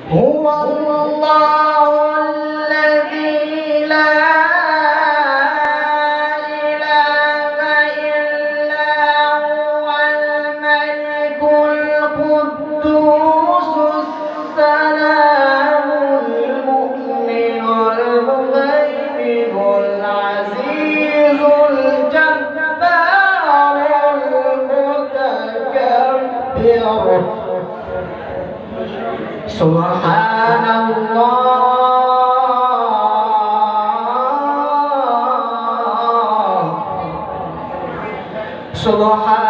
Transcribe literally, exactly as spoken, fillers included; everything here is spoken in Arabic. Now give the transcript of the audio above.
هو الله الذي لا إله إلا هو الملك القدوس السلام المؤمن المهيمن العزيز الجبار المتكبر سبحان الله سبحان